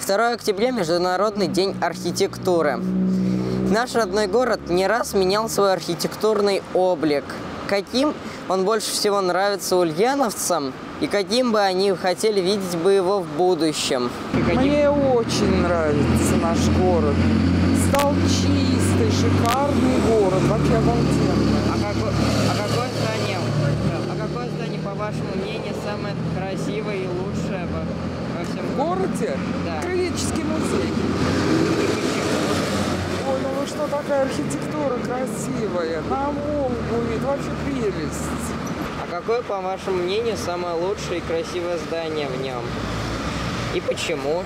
2 октября – Международный день архитектуры. Наш родной город не раз менял свой архитектурный облик. Каким он больше всего нравится ульяновцам и каким бы они хотели видеть бы его в будущем? Мне очень нравится наш город. Стал чистый, шикарный город, вообще обалденный. А какое здание, по вашему мнению, самое красивое и лучшее во всем В городе? Да. Краеведческий музей. Ой, ну что, такая архитектура красивая, на Волгу, это вообще прелесть. А какое, по вашему мнению, самое лучшее и красивое здание в нем? И почему?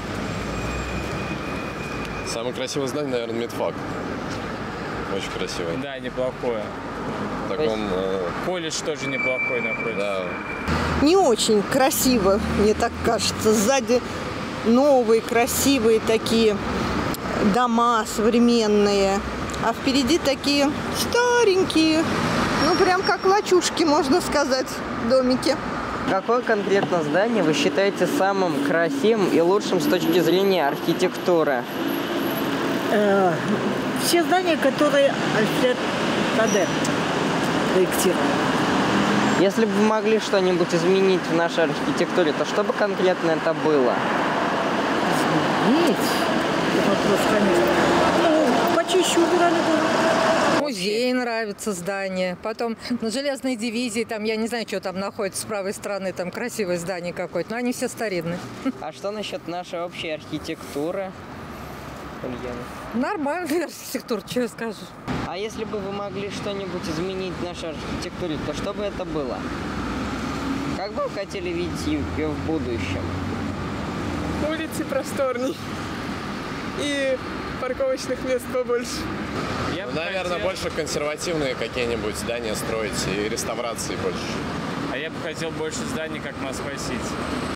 Самое красивое здание, наверное, медфак. Очень красивое. Да, неплохое. В таком... Колледж тоже неплохой напротив. Да. Не очень красиво, мне так кажется. Сзади новые, красивые такие дома современные, а впереди такие старенькие, ну прям как лачушки, можно сказать, домики. Какое конкретно здание вы считаете самым красивым и лучшим с точки зрения архитектуры? Все здания, которые Альфред Кадер проектировал. Если бы вы могли что-нибудь изменить в нашей архитектуре, то что бы конкретно это было? Изменить? Вопрос, конечно. Ну, почище убирали город. Музей нравится здание. Потом на Железной дивизии, там, я не знаю, что там находится с правой стороны, там красивое здание какое-то, но они все старинные. А что насчет нашей общей архитектуры? Ульяна? Нормальная архитектура, что я скажу. А если бы вы могли что-нибудь изменить в нашей архитектуре, то что бы это было? Как бы вы хотели видеть ее в будущем? Улицы просторней и парковочных мест побольше. Наверное, больше консервативные какие-нибудь здания строить и реставрации больше. А я бы хотел больше зданий, как Москва-Сити.